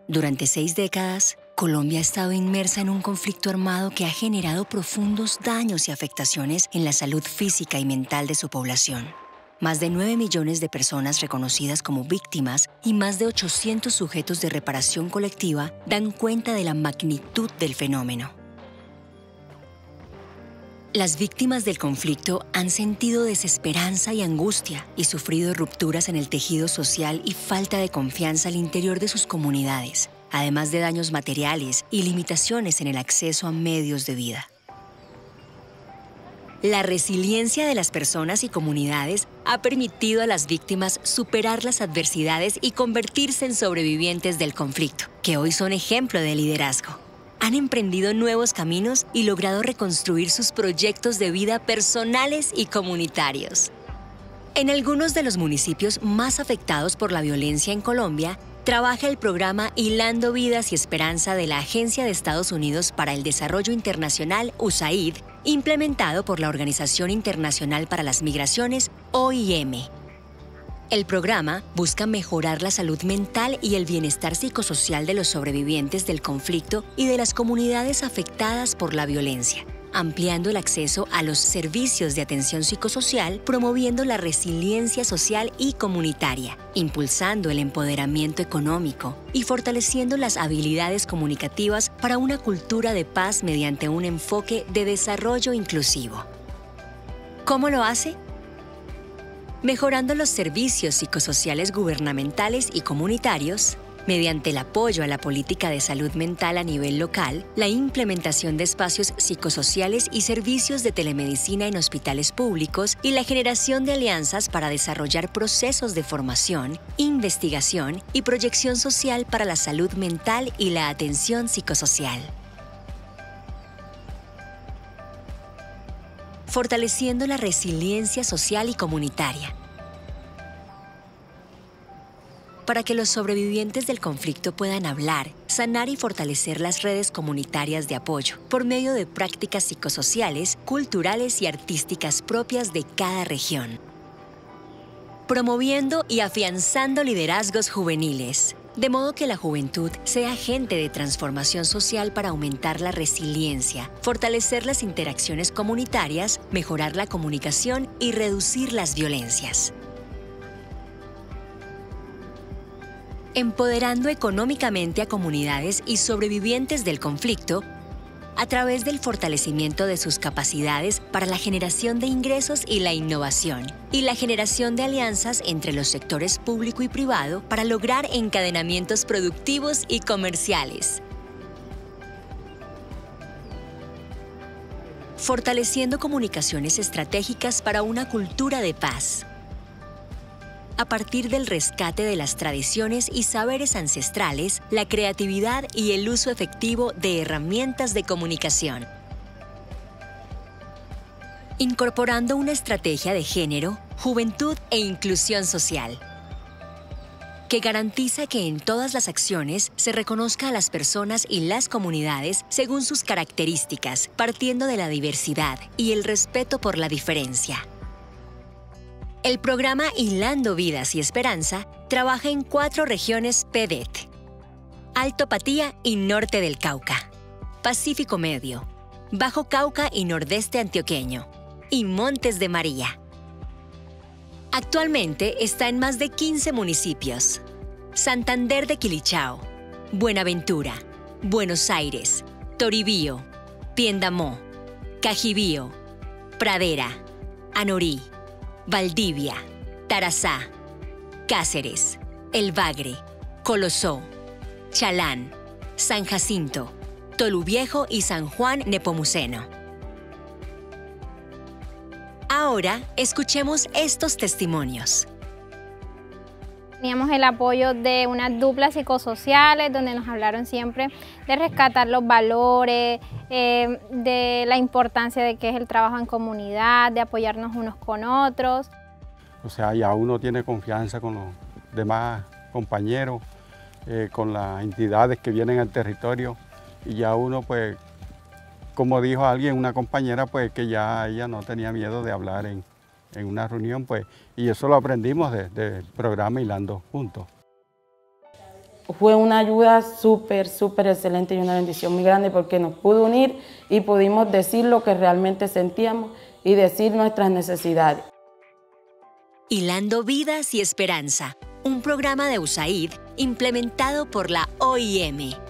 Durante 6 décadas, Colombia ha estado inmersa en un conflicto armado que ha generado profundos daños y afectaciones en la salud física y mental de su población. Más de 9 millones de personas reconocidas como víctimas y más de 800 sujetos de reparación colectiva dan cuenta de la magnitud del fenómeno. Las víctimas del conflicto han sentido desesperanza y angustia y sufrido rupturas en el tejido social y falta de confianza al interior de sus comunidades, además de daños materiales y limitaciones en el acceso a medios de vida. La resiliencia de las personas y comunidades ha permitido a las víctimas superar las adversidades y convertirse en sobrevivientes del conflicto, que hoy son ejemplo de liderazgo. Han emprendido nuevos caminos y logrado reconstruir sus proyectos de vida personales y comunitarios. En algunos de los municipios más afectados por la violencia en Colombia, trabaja el programa Hilando Vidas y Esperanza de la Agencia de Estados Unidos para el Desarrollo Internacional, USAID, implementado por la Organización Internacional para las Migraciones, OIM. El programa busca mejorar la salud mental y el bienestar psicosocial de los sobrevivientes del conflicto y de las comunidades afectadas por la violencia, ampliando el acceso a los servicios de atención psicosocial, promoviendo la resiliencia social y comunitaria, impulsando el empoderamiento económico y fortaleciendo las habilidades comunicativas para una cultura de paz mediante un enfoque de desarrollo inclusivo. ¿Cómo lo hace? Mejorando los servicios psicosociales gubernamentales y comunitarios, mediante el apoyo a la política de salud mental a nivel local, la implementación de espacios psicosociales y servicios de telemedicina en hospitales públicos y la generación de alianzas para desarrollar procesos de formación, investigación y proyección social para la salud mental y la atención psicosocial. Fortaleciendo la resiliencia social y comunitaria. Para que los sobrevivientes del conflicto puedan hablar, sanar y fortalecer las redes comunitarias de apoyo por medio de prácticas psicosociales, culturales y artísticas propias de cada región. Promoviendo y afianzando liderazgos juveniles, de modo que la juventud sea agente de transformación social para aumentar la resiliencia, fortalecer las interacciones comunitarias, mejorar la comunicación y reducir las violencias. Empoderando económicamente a comunidades y sobrevivientes del conflicto a través del fortalecimiento de sus capacidades para la generación de ingresos y la innovación, y la generación de alianzas entre los sectores público y privado para lograr encadenamientos productivos y comerciales. Fortaleciendo comunicaciones estratégicas para una cultura de paz. A partir del rescate de las tradiciones y saberes ancestrales, la creatividad y el uso efectivo de herramientas de comunicación. Incorporando una estrategia de género, juventud e inclusión social, que garantiza que en todas las acciones se reconozca a las personas y las comunidades según sus características, partiendo de la diversidad y el respeto por la diferencia. El programa Hilando Vidas y Esperanza trabaja en 4 regiones PEDET: Alto Patía y Norte del Cauca, Pacífico Medio, Bajo Cauca y Nordeste Antioqueño, y Montes de María. Actualmente está en más de 15 municipios: Santander de Quilichao, Buenaventura, Buenos Aires, Toribío, Piendamó, Cajibío, Pradera, Anorí, Valdivia, Tarazá, Cáceres, El Bagre, Colosó, Chalán, San Jacinto, Toluviejo y San Juan Nepomuceno. Ahora escuchemos estos testimonios. Teníamos el apoyo de unas duplas psicosociales donde nos hablaron siempre de rescatar los valores, de la importancia de que es el trabajo en comunidad, de apoyarnos unos con otros. O sea, ya uno tiene confianza con los demás compañeros, con las entidades que vienen al territorio, y ya uno, pues, como dijo alguien, una compañera, pues que ya ella no tenía miedo de hablar en una reunión, pues, y eso lo aprendimos del programa Hilando Juntos. Fue una ayuda súper excelente y una bendición muy grande porque nos pudo unir y pudimos decir lo que realmente sentíamos y decir nuestras necesidades. Hilando Vidas y Esperanza, un programa de USAID implementado por la OIM.